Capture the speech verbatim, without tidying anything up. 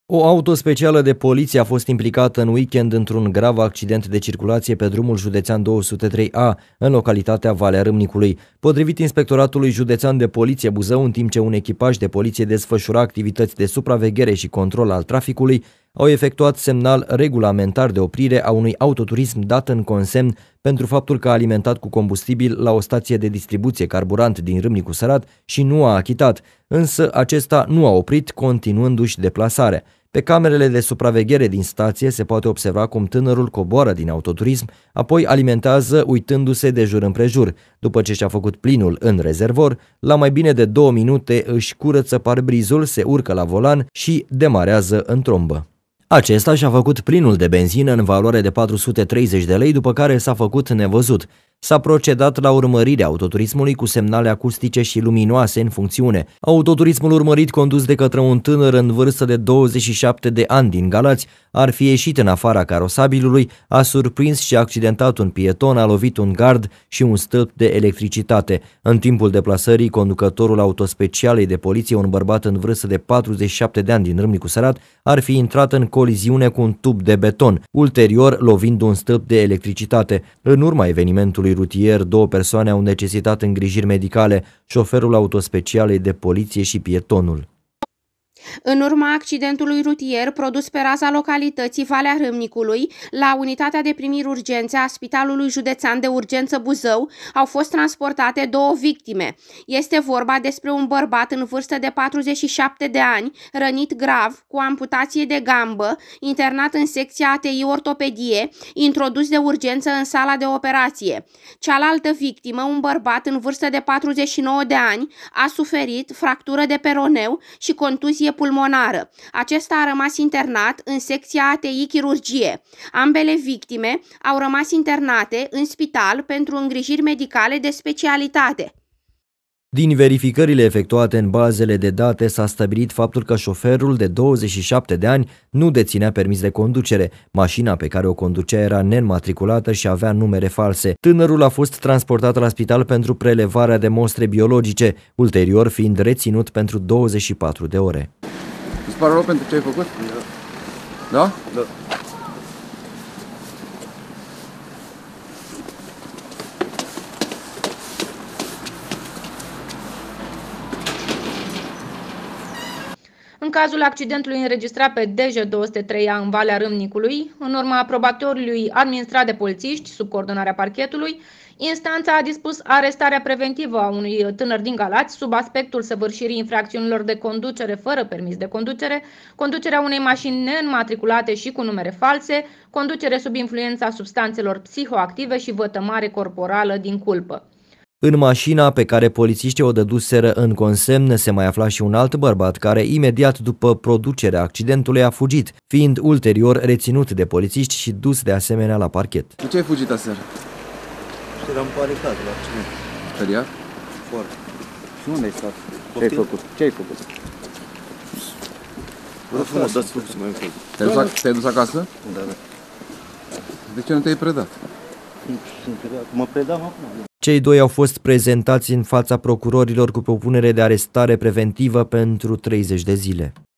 O auto specială de poliție a fost implicată în weekend într-un grav accident de circulație pe drumul județean două sute trei A, în localitatea Valea Râmnicului. Potrivit Inspectoratului Județean de Poliție Buzău, în timp ce un echipaj de poliție desfășura activități de supraveghere și control al traficului, au efectuat semnal regulamentar de oprire a unui autoturism dat în consemn pentru faptul că a alimentat cu combustibil la o stație de distribuție carburant din Râmnicu Sărat și nu a achitat, însă acesta nu a oprit, continuându-și deplasarea. Pe camerele de supraveghere din stație se poate observa cum tânărul coboară din autoturism, apoi alimentează uitându-se de jur împrejur. După ce și-a făcut plinul în rezervor, la mai bine de două minute își curăță parbrizul, se urcă la volan și demarează în trombă. Acesta și-a făcut plinul de benzină în valoare de patru sute treizeci de lei, după care s-a făcut nevăzut. S-a procedat la urmărirea autoturismului cu semnale acustice și luminoase în funcțiune. Autoturismul urmărit, condus de către un tânăr în vârstă de douăzeci și șapte de ani din Galați, ar fi ieșit în afara carosabilului, a surprins și accidentat un pieton, a lovit un gard și un stâlp de electricitate. În timpul deplasării, conducătorul autospecialei de poliție, un bărbat în vârstă de patruzeci și șapte de ani din Râmnicu Sărat, ar fi intrat în coliziune cu un tub de beton, ulterior lovind un stâlp de electricitate. În urma evenimentului rutier, două persoane au necesitat îngrijiri medicale, șoferul autospecialei de poliție și pietonul. În urma accidentului rutier produs pe raza localității Valea Râmnicului, la unitatea de primiri urgențe a Spitalului Județean de Urgență Buzău au fost transportate două victime. Este vorba despre un bărbat în vârstă de patruzeci și șapte de ani, rănit grav, cu amputație de gambă, internat în secția A T I ortopedie, introdus de urgență în sala de operație. Cealaltă victimă, un bărbat în vârstă de patruzeci și nouă de ani, a suferit fractură de peroneu și contuzie pulmonară. Acesta a rămas internat în secția A T I chirurgie. Ambele victime au rămas internate în spital pentru îngrijiri medicale de specialitate. Din verificările efectuate în bazele de date s-a stabilit faptul că șoferul de douăzeci și șapte de ani nu deținea permis de conducere. Mașina pe care o conducea era neînmatriculată și avea numere false. Tânărul a fost transportat la spital pentru prelevarea de mostre biologice, ulterior fiind reținut pentru douăzeci și patru de ore. Îți pare rău pentru ce ai făcut? Da. Da? Da. În cazul accidentului înregistrat pe D J două sute trei A în Valea Râmnicului, în urma aprobatoriului administrat de polițiști sub coordonarea parchetului, instanța a dispus arestarea preventivă a unui tânăr din Galați sub aspectul săvârșirii infracțiunilor de conducere fără permis de conducere, conducerea unei mașini neînmatriculate și cu numere false, conducere sub influența substanțelor psihoactive și vătămare corporală din culpă. În mașina pe care polițiștii o dăduseră în consemn se mai afla și un alt bărbat care imediat după producerea accidentului a fugit, fiind ulterior reținut de polițiști și dus de asemenea la parchet. De ce ai fugit aseară? Eram panicat la accident. Speriat? Foarte. Și unde ai stat? Ce ai făcut? Ce ai făcut? Vă frumos, dați frumos mai încolo. Te-ai dus acasă? Da, da. De ce nu te-ai predat? Mă predam acum. Cei doi au fost prezentați în fața procurorilor cu propunere de arestare preventivă pentru treizeci de zile.